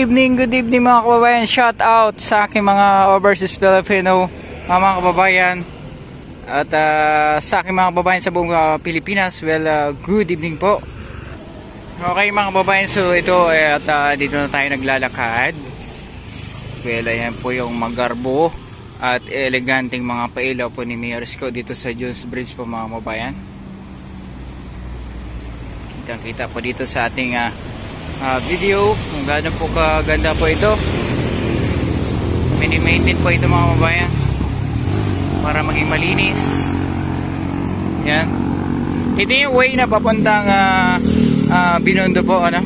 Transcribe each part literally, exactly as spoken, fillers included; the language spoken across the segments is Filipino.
evening, good evening mga kababayan. Shout out sa aking mga overseas Filipino mga kababayan at uh, sa aking mga kababayan sa buong uh, Pilipinas. Well, uh, good evening po. Okay mga kababayan, so ito eh, at uh, dito na tayo naglalakad. Well, ayan po yung magarbo at eleganteng mga pailaw po ni Mayor Isko dito sa Jones Bridge po mga kababayan. Kitang kita po dito sa ating uh, uh, video kung gaano po kaganda po ito. Mini-maintain po ito mga kababayan para maging malinis. Yan. Ito yung way na papuntang uh, uh, Binondo po, ano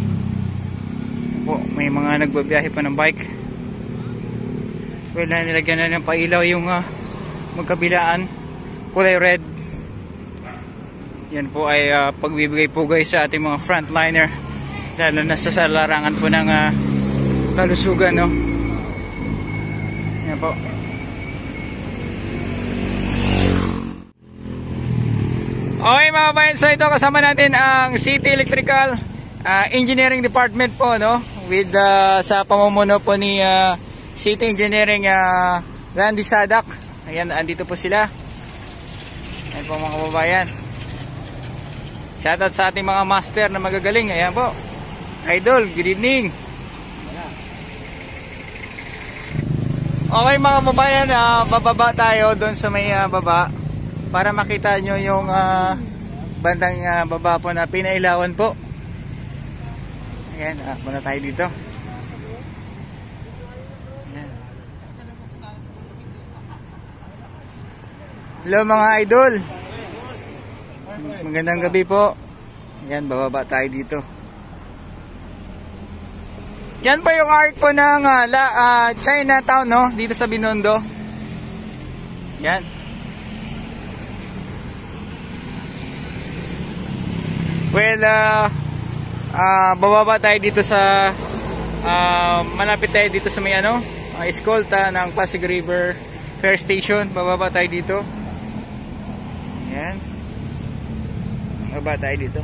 po, may mga nagbabiyahe pa ng bike. Well, nilagyan na ng pailaw yung uh, magkabilaan, kulay red. Yan po ay uh, pagbibigay pugay sa ating mga frontliner, lalo na sa larangan po ng uh, kalusugan, no? Yan po. Okay mga kabayan, so ito kasama natin ang City Electrical uh, Engineering Department po, no? With uh, sa pamumuno po ni uh, City Engineering uh, Randy Sadak. Ayan, andito po sila. Ayan po mga kababayan. Shoutout sa ating mga master na magagaling. Ayan po. Idol, good evening. Okay mga kababayan, uh, bababa tayo doon sa may uh, baba para makita nyo yung uh, bandang uh, baba po na pinailawan po. Ayan, uh, muna tayo dito. Hello mga idol. Magandang gabi po. Yan, bababa tayo dito. Yan pa yung art po ng uh, la, uh, Chinatown, no? Dito sa Binondo. Yan. Well, uh, uh, bababa tayo dito sa uh, malapit tayo dito sa may ano, uh, eskolta ng Pasig River Fair Station. Bababa tayo dito. Yan. Baba tayo dito.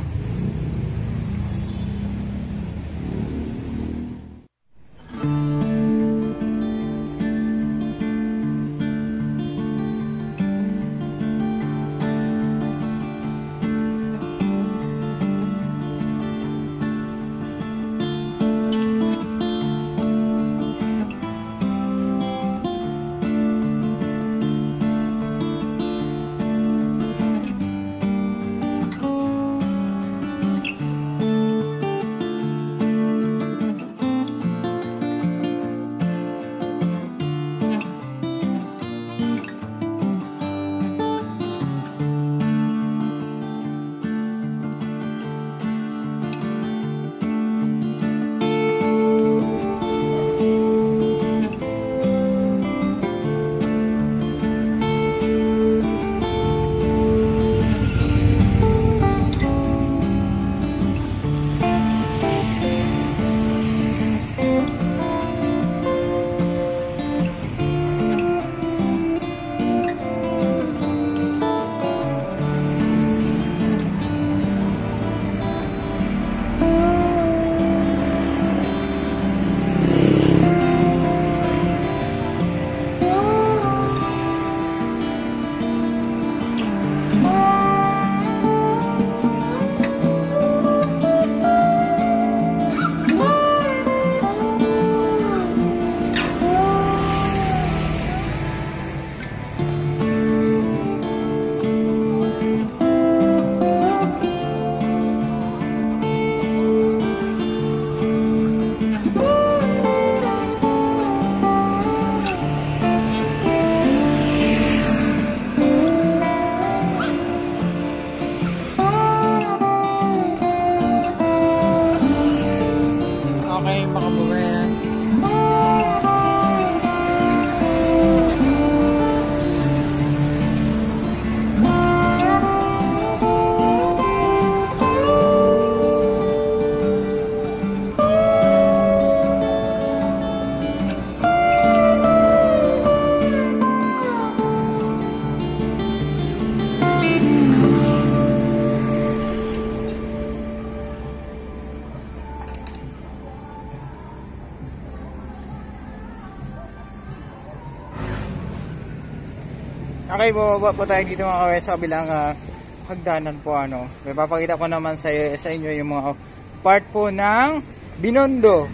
Okay, bababa po tayo dito mga kababayan sa kabilang uh, hagdanan po ano. May papakita ko naman sa, sa inyo yung mga part po ng Binondo.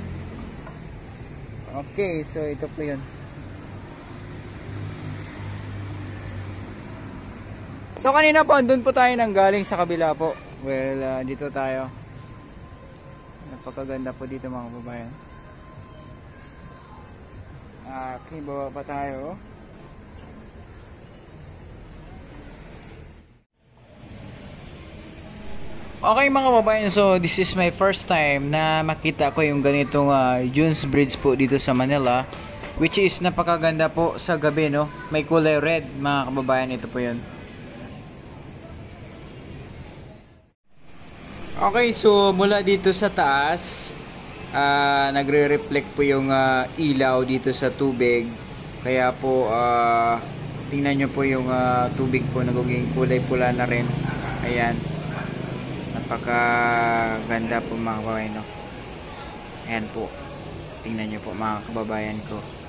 Okay, so ito po yun. So kanina po, andun po tayo nang galing sa kabila po. Well, uh, dito tayo. Napakaganda po dito mga kababayan. Okay, baba pa tayo. Okay mga kababayan, so this is my first time na makita ko yung ganitong uh, Dunes Bridge po dito sa Manila, which is napakaganda po sa gabi, no? May kulay red mga kababayan, ito po yun. Okay, so mula dito sa taas, uh, nagre-reflect po yung uh, ilaw dito sa tubig. Kaya po, uh, tingnan nyo po yung uh, tubig po nagiging kulay pula na rin. Ayan. Napakaganda po mga kababayan, no? Ayan po. Tingnan nyo po mga kababayan ko.